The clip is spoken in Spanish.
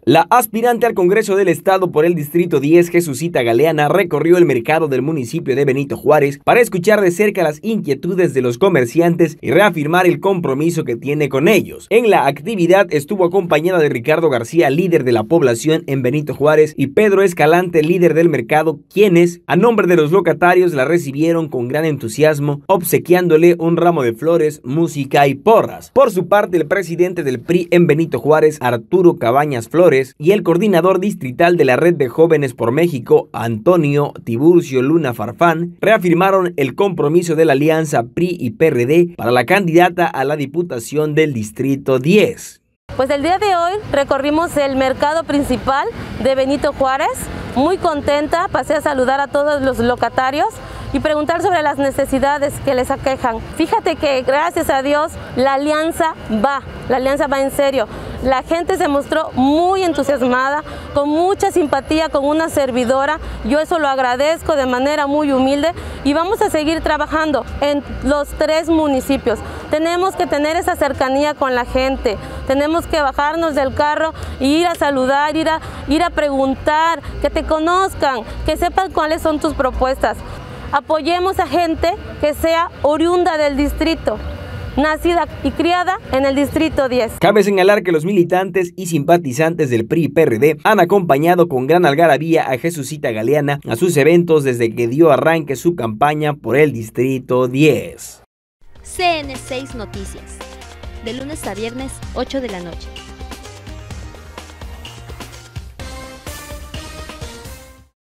La aspirante al Congreso del Estado por el Distrito 10, Jesucita Galeana, recorrió el mercado del municipio de Benito Juárez para escuchar de cerca las inquietudes de los comerciantes y reafirmar el compromiso que tiene con ellos. En la actividad estuvo acompañada de Ricardo García, líder de la población en Benito Juárez, y Pedro Escalante, líder del mercado, quienes, a nombre de los locatarios, la recibieron con gran entusiasmo, obsequiándole un ramo de flores, música y porras. Por su parte, el presidente del PRI en Benito Juárez, Arturo Cabañas Flores, y el coordinador distrital de la Red de Jóvenes por México, Antonio Tiburcio Luna Farfán, reafirmaron el compromiso de la alianza PRI y PRD para la candidata a la Diputación del Distrito 10. Pues el día de hoy recorrimos el mercado principal de Benito Juárez, muy contenta, pasé a saludar a todos los locatarios y preguntar sobre las necesidades que les aquejan. Fíjate que gracias a Dios la alianza va en serio. La gente se mostró muy entusiasmada, con mucha simpatía con una servidora. Yo eso lo agradezco de manera muy humilde y vamos a seguir trabajando en los 3 municipios. Tenemos que tener esa cercanía con la gente, tenemos que bajarnos del carro e ir a saludar, ir a preguntar, que te conozcan, que sepan cuáles son tus propuestas. Apoyemos a gente que sea oriunda del distrito, nacida y criada en el Distrito 10. Cabe señalar que los militantes y simpatizantes del PRI y PRD han acompañado con gran algarabía a Jesucita Galeana a sus eventos desde que dio arranque su campaña por el Distrito 10. CN6 Noticias, de lunes a viernes, 8 de la noche.